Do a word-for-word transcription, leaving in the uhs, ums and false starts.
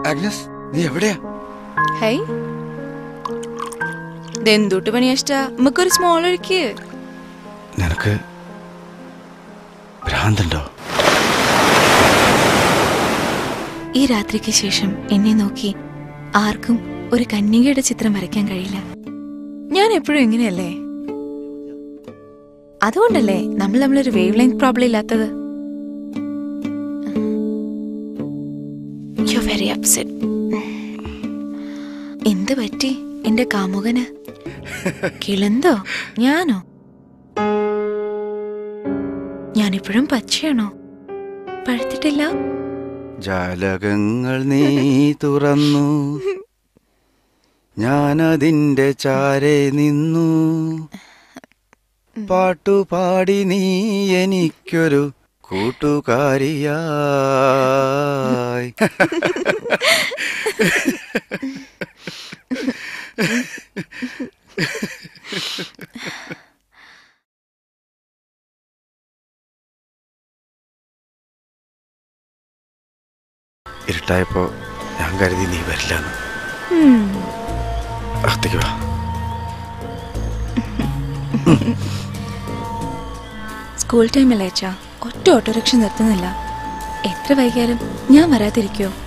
Agnes, നീ എവിടെയാ? High, ഇതെന്തൂട്ട് പണിയാ? നമുക്കൊരു സ്മോൾ ഒഴിക്ക്. നിനക്ക് ഭ്രാന്തുണ്ടോ? ഈ രാത്രിക്ക് ശേഷം എന്നെ നോക്കി ആർക്കും ഒരു കന്യകയുടെ ചിത്രം വരയ്ക്കാൻ കഴിയില്ല. ഞാൻ എപ്പോഴും ഇങ്ങനെയല്ലേ? അതുകൊണ്ടല്ലേ നമ്മൾ നമ്മളൊരു വേവ് ലെങ്ത് പ്രോബ്ലം ഇല്ലാത്തത്. You very upset. എന്ത് പറ്റി എന്റെ കാമുകന്? കിളന്തോ? ഞാനോ? ഞാനിപ്പോഴും പച്ചയാണോ? പഴുത്തിട്ടില്ല. ജാലകങ്ങൾ നീ തുറന്നു, ഞാനതിന്റെ ചാരെ നിന്നു, പാട്ടുപാടി നീ എനിക്കൊരു കൂട്ടുകാരിയായി. ഇരുട്ടായപ്പോ ഞാൻ കരുതി നീ വരില്ലെന്ന്. അകത്തേക്ക് വാ. സ്കൂൾ ടൈമല്ലേ അച്ഛാ? ഒറ്റ ഓട്ടോറിക്ഷ നിർത്തുന്നില്ല. എത്ര വൈകിയാലും ഞാൻ വരാതിരിക്കോ?